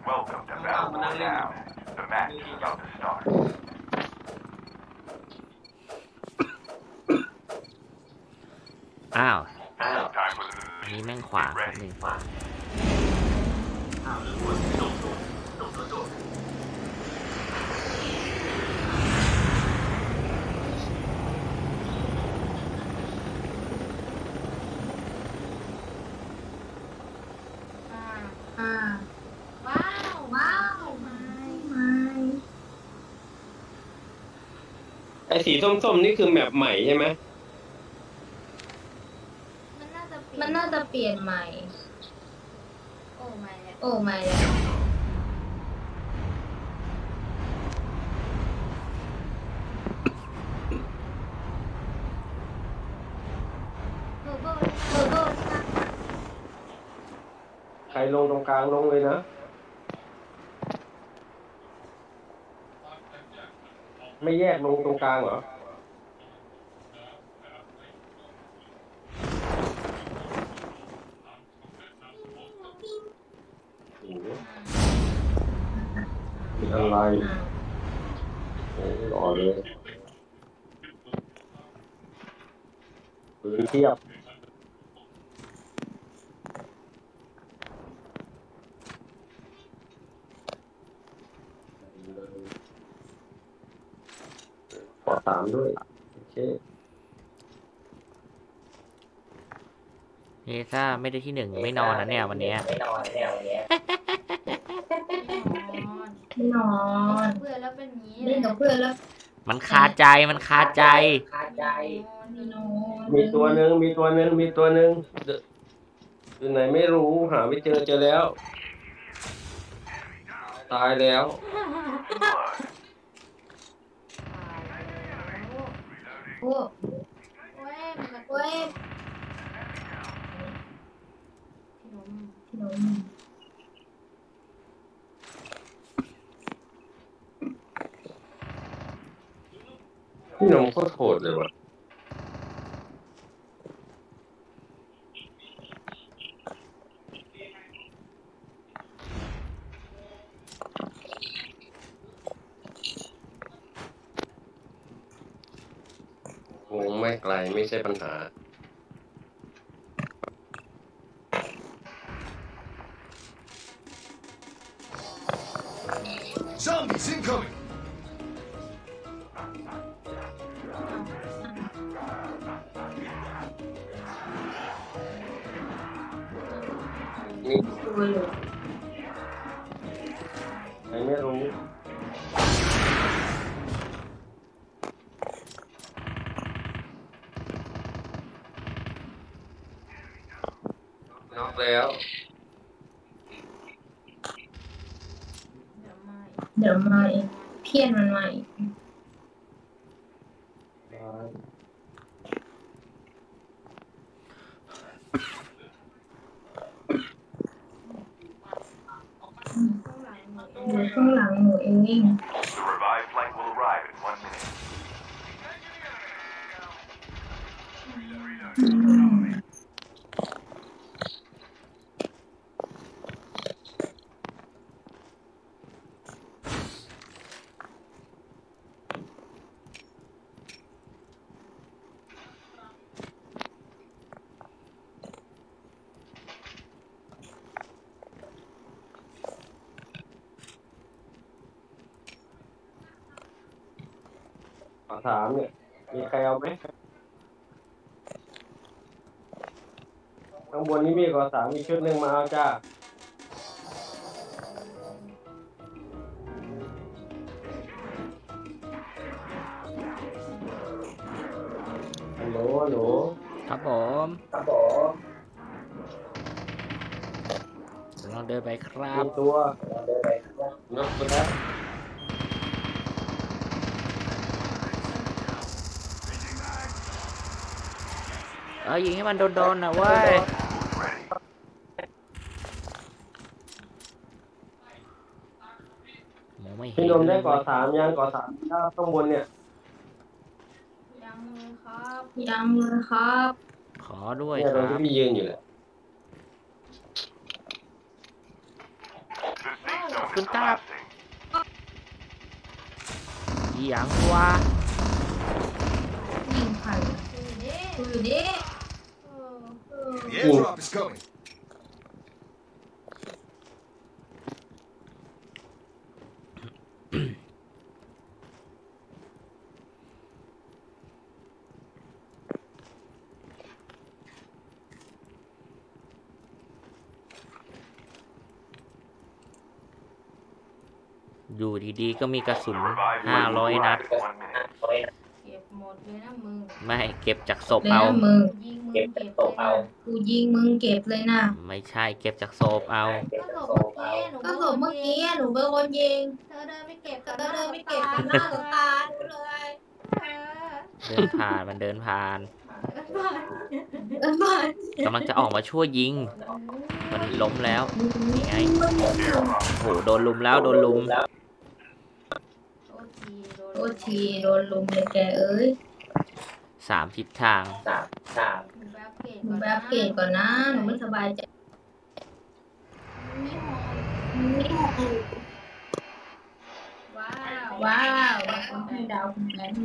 Welcome to Battleborn Town. The match is about to start. อ้าว Time for อันนี้แม่งขวางแป๊บนึงไอ้สีส้มๆนี่คือแมปใหม่ใช่ไหมมันน่าจะเปลี่ยนใหม่โอ้ไม่เลยใครลงตรงกลางลงเลยนะไม่แยกลงตรงกลางเหรอเป็นอะไรโอ้หล่อเลยปืนเทียบขอ3ด้วยโอเคนี่ถ้าไม่ได้ที่1ไม่นอนนะเนี่ยวันนี้นอนเพื่อนแล้วเป็นอย่างนี้เล่นกับเพื่อนแล้วมันคาใจมีตัวหนึ่งอยู่ไหนไม่รู้หาไม่เจอแล้วตายแล้วโอ้ยพี่นมโคตรโหดเลยว่ะวงไม่ไกลไม่ใช่ปัญหา Zombies incoming! นี่ใครไม่รู้น็อกแล้วเดี๋ยวมาอีกเพี้ยนมันมาอีกอยู่ข้างหลังหนูเอง The revived flight will arrive in 1 minute. ขอถามเนี่ยมีใครเอาไหมข้างบนนี้มีขอ3มีชุดหนึ่งมาเอาจ้าฮัลโหลครับผมลองเดินไปครับมีตัวนับตัวแล้วยิงให้มันโดนๆนะเว้ยมองไม่เห็นพี่นมได้ก่อ3ยังก่อ3ข้างบนเนี่ยยังเลยครับขอด้วยคเนี่ยตรรังที่บพี่ยืนอยู่แหละ The safe zone คุณตา collapsing. อย่างวะยิงผ่านดูดิ The airdrop is coming. อยู่ดีๆก็มีกระสุน The revived flight will 500 นัด arrive in 1 minute. เก็บหมดเลยนะมึงไม่เก็บจากศพเลยเอานะมึงยิงมึงเก็บเลยนะกูยิงมึงเก็บเลยนะไม่ใช่เก็บจากศพเอาก็ศพเมื่อกี้หนูเป็นคนยิงเธอเดินไม่เก็บต่อหน้าต่อตาหนูเลยเดินผ่านมันเดินผ่านบ้านกำลังจะออกมาช่วยยิง มันล้มแล้วนี่ไง Airdrop โอ้โหโดนลุมแล้วโดนลุมโอทีโดนลุมเลยแกเอ้ย 3 ทิศทางหนูไปอัปเกรดก่อนนะหนูไม่สบายใจว้าวให้ดาวคุณแม่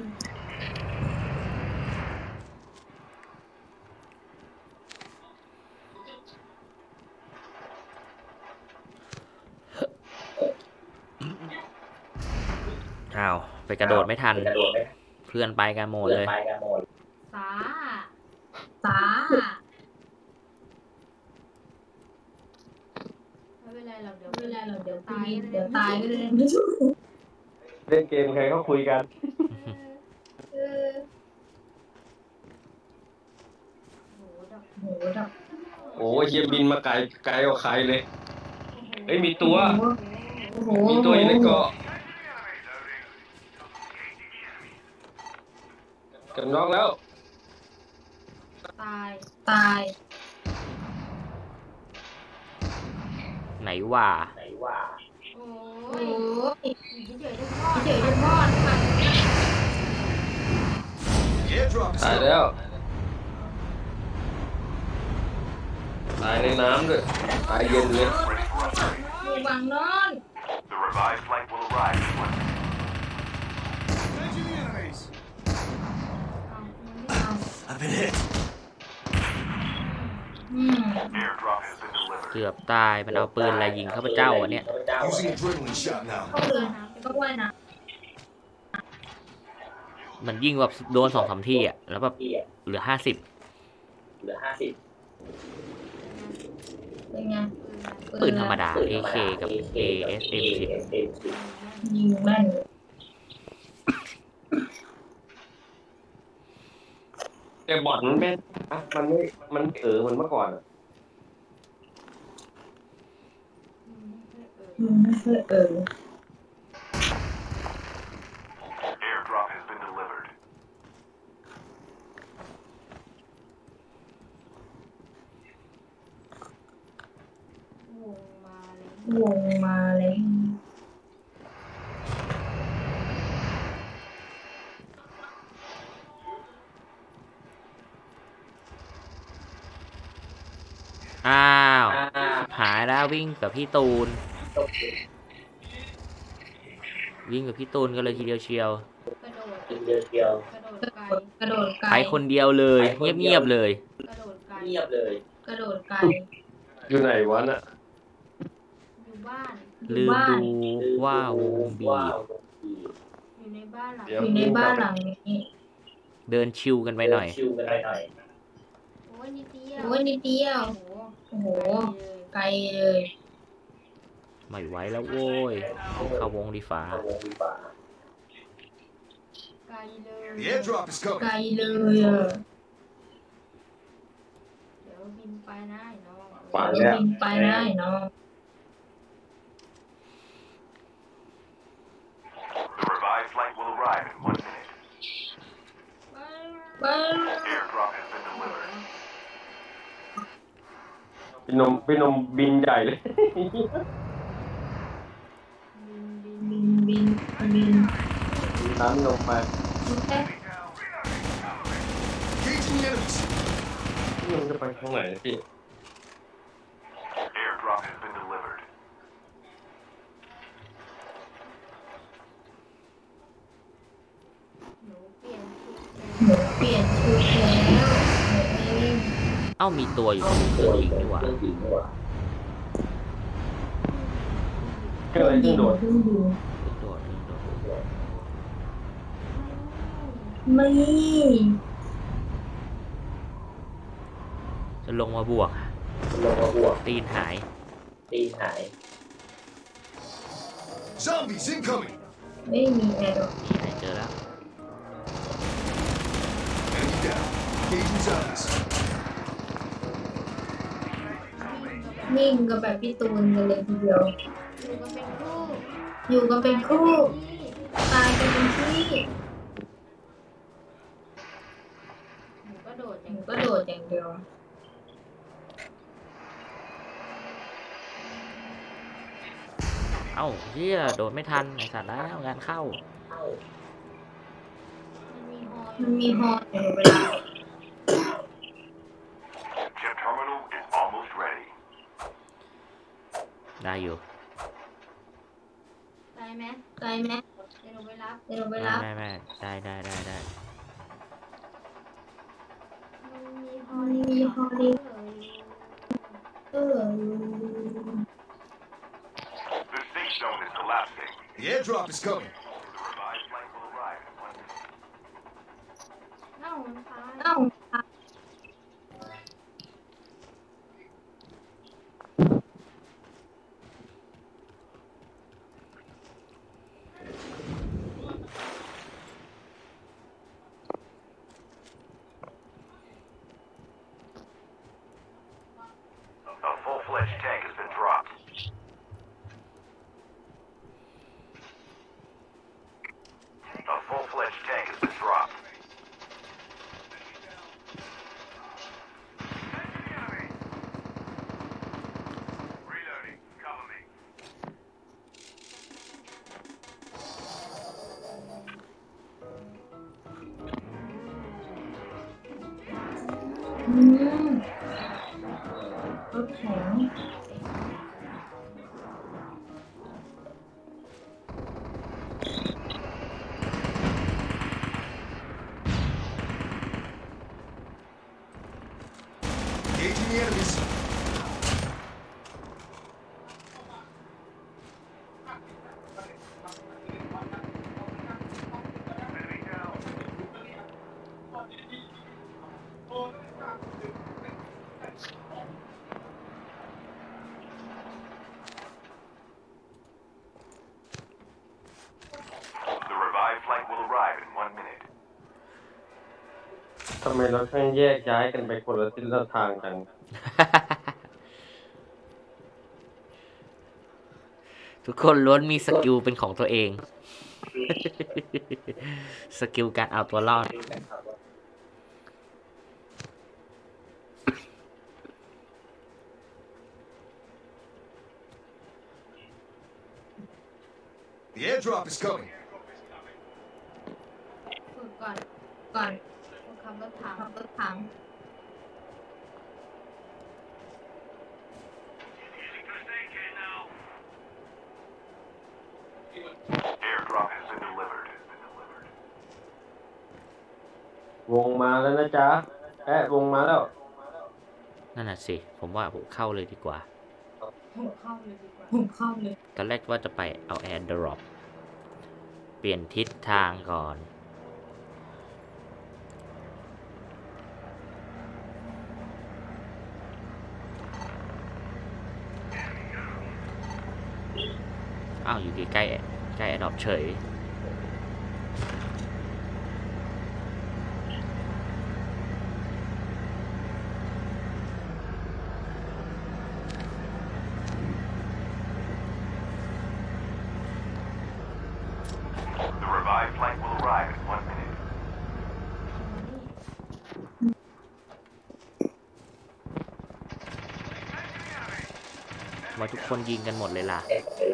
อ้าวไปกระโดดไม่ทัน เพื่อนไปกันหมดเลยสาไม่เป็นไรหรอกเดี๋ยวตายก็เลยไม่ช่วยเล่นเกมใครเขาคุยกันโหดับโอ้ยเฮียบินมาไกลไกลกว่าใครเลยเอ้ยมีตัวโอ้โหมีตัวอยู่ในเกาะกันน็อกแล้วตายไหนว่าโอ้ยเฉยๆทอด The airdrop is ตาย coming. แล้วตายในน้ำด้วยตายเย็นเลยอยู่บังนอน The revived flight will arrive in 1 minute. Engaging the enemies. เอา I've been hit. Airdrop has been delivered. เกือบตายมันเอาปืนอะไรยิงข้าพเจ้าอ่ะเนี่ย Using adrenaline shot now. เข้าเรือก็ว่ายน้มันยิงแบบโดน2-3 ที่อ่ะแล้วแบบเหลือ 50 ำเป็นไงปืนธรรมดา AK กับ ASM10 ยิงแม่นแต่บอดมันแม่นอะมันไม่มันมันเมื่อก่อนอะ Airdrop has been delivered. วงมาเลยอ้าว หายแล้ววิ่งกับพี่ตูน วิ่งกับพี่ตูนกันเลยทีเดียวเชียวกระโดดไกลไปคนเดียวเลย เงียบๆเลยกระโดดไกลอยู่ไหนวะน่ะอยู่บ้านลืมดูว่าวงบีบอยู่ในบ้านหลังเดี๋ยวอยู่ในบ้านหลังนี้เดินชิวกันไปหน่อยโอ้ยนิดเดียวโอ้โหไกลเลยไม่ไหวแล้วโว้ย เข้าวงดีฟ้าไกลเลย The airdrop is ไกล coming. เลยอ่ะเดี๋ยวบินไปนะไอ้น้องฝันเดี๋ยวแล้วบินไปนะไอ้น้อง The revived flight will arrive in 1 minute. บ้า Airdrop has been delivered. พี่นมบินใหญ่เลยบินน้ำลงมาแค่ Engaging the enemies. พี่นมจะไปทางไหนพี่ Airdrop has been delivered. ถูกแล้วเองเอ้ามีตัวอยู่ตรงเครื่องยิงดีกว่าเครื่องอะไรเครื่องโดดเครื่องโดดไม่จะลงมาบวก ตีนหาย Zombies incoming. ไม่มีแอร์ดรอปนี่ไหนเจอแล้ว Enemy down. Engaging zombies. นิ่งก็แบบพี่ตูนกันเลยทีเดียว อยู่กันเป็นคู่ ตายกันเป็นที่หนูก็โดดอย่างเดียวเอ้าเฮียโดดไม่ทันไอ้สัตว์แล้วงานเข้ามันมีฮออยู่เวลา Chip terminal is almost ready. ได้อยู่ไกลไหมเดี๋ยวหนูไปรับไม่ได้มันมีฮอนี่ The เออ safe zone is collapsing. The airdrop is coming. The revived flight will arrive in 1 minute. เอ้า A full-fledged tank has been dropped. A full-fledged tank has been dropped. Reloading. Cover me. รถแข็ง Engaging the enemies. Enemy down. The revived flight will arrive in 1 minute. ทำไมเราแค่แยกย้ายกันไปคนละทิศละทางกันทุกคนล้วนมีสกิลเป็นของตัวเอง สกิลการเอาตัวรอด The airdrop is coming. ฝึกก่อนขับรถถัง Airdrop has been delivered. วงมาแล้วนะจ๊ะวงมาแล้วนั่นน่ะสิ ผมว่าผมเข้าเลยดีกว่าผมเข้าเลยตอนแรกว่าจะไปเอาแอร์ดรอปเปลี่ยนทิศทางก่อน อ้าว อยู่ใกล้แอร์ดรอปเฉย The revived flight will arrive in 1 minute. ว่าทุกคนยิงกันหมดเลยล่ะ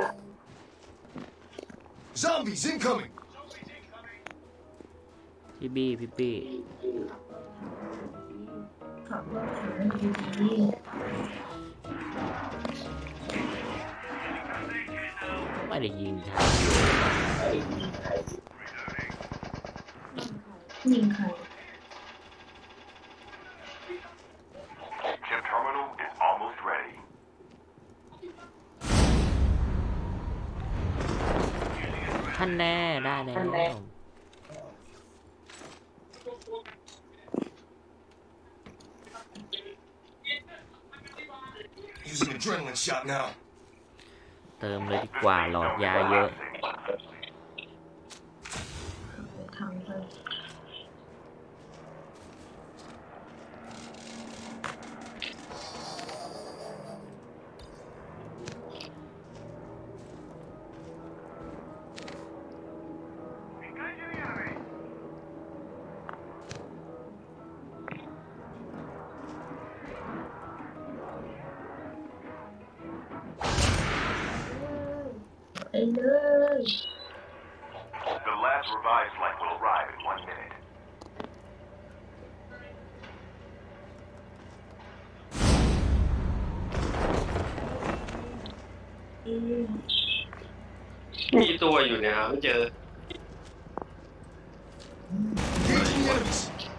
Zombies incoming. พี่ปี้ขับรถถังดีไม่ได้ยิงครับๆยิงใครท่านแน่ได้แล้ว Using adrenaline shot now. เติมเลยดีกว่าหลอดยาเยอะทำเลย ไปเลย The last revived flight will arrive in 1 minute. มีตัวอยู่เนี่ยหาไม่เจอ Engaging the enemies.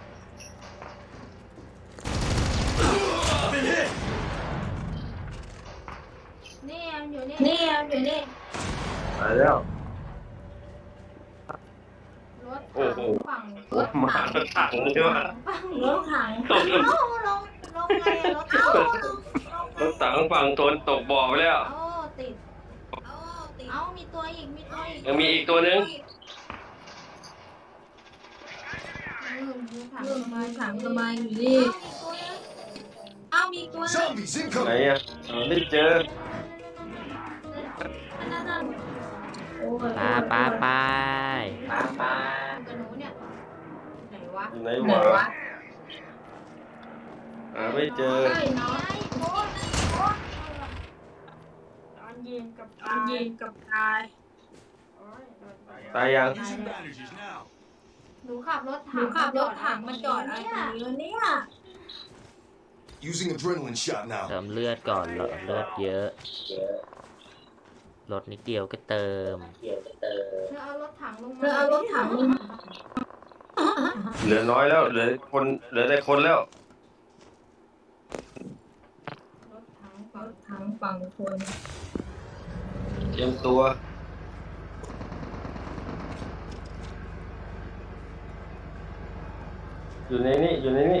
I've been hit. นี่มันอยู่นี่นี่มันอยู่นี่ตายแล้วรถโอ้โหฝั่งมาถังใช่ไหมฝั่งรถถังเอ้าลงไงอะรถเอ้ารถถังฝั่งโดนตกบ่อไปแล้วเอ้าติดเอ้ามีตัวอีกมีตัวอีกยังมีอีกตัวนึงมีถังสบายอยู่นี่เอ้ามีตัวนึง Zombies ไหน incoming. อ่ะไม่เจอนั่นโอ้ยไปไปกับหนูเนี่ยไหนวะอยู่ไหนวะหาไม่เจอเฮ้ยน้อยโคตรตอนยิงกับตายตายยัง Using bandages now. หนูขับรถถังมาจอดอะไรตรงนี้วะเนี่ย Using adrenaline shot เติ now. มเลือดก่อนเลือดเยอะลดนิดเดียวก็เติมเธอเอารถถังลงมาเหลือน้อยแล้ว เหลือได้คนแล้วรถถังฝั่งคนเตรียมตัว อยู่ในนี่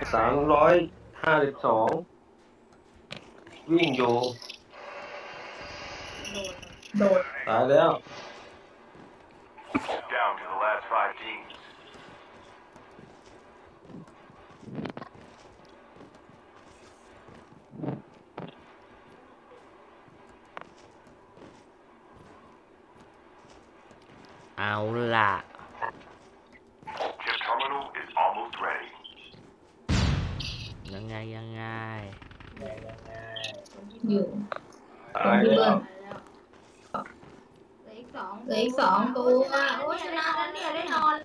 352 วิ่งอยู่โดดตายแล้ว Down to the last 5 teams. เอาล่ะ Chip terminal is almost ready. ยังไงอยู่ตายแล้วเหลืออีกสองตัวโอ้ชนะแล้วเนี่ยได้นอน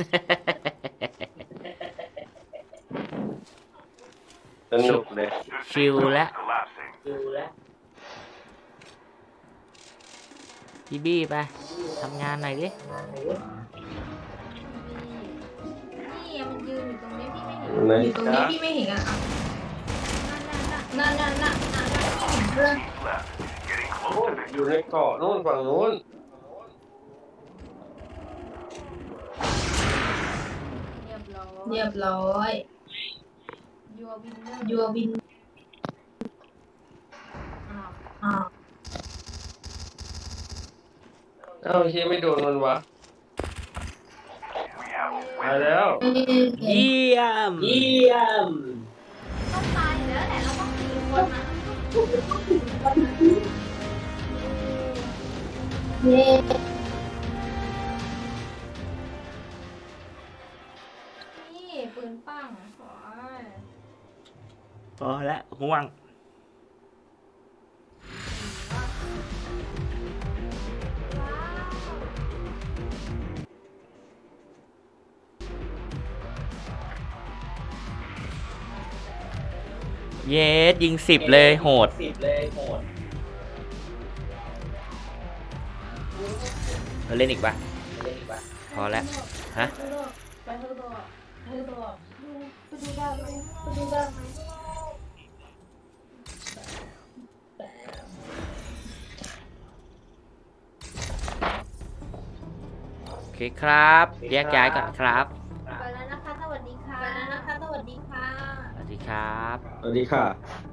สนุกเลย The safe Chill zone is ละ collapsing. พี่บี้ไปทำงานหน่อยดินี่มันยืนอยู่ตรงนี้พี่ไม่เห็นไหนอยู่ตรงจ๊ะนี้พี่ไม่เห็นอ่ะนั่นพี่เห็นเรื่อง Teams left. Getting โอ้ close ย to อยู่ victory. ในเกาะนู้นฝั่งนู้นเรียบร้อยยัววินอ้าวเอ้าเฮียไม่โดนมันวะ We have a ตาย winner. แล้วเยี่ยมต้องตายอยู่แล้วแหละเราต้องตีคนนะเย้นี่ปืนปั้งขอพอแล้วห่วง เยสยิง10เลยโหดเราเล่นอีกปะพอแล้วฮะไปเถอะไปดูได้ไหมเคครับแยกย้ายก่อนครับไปแล้วนะคะสวัสดีค่ะไปแล้วนะคะสวัสดีค่ะสวัสดีครับสวัสดีค่ะ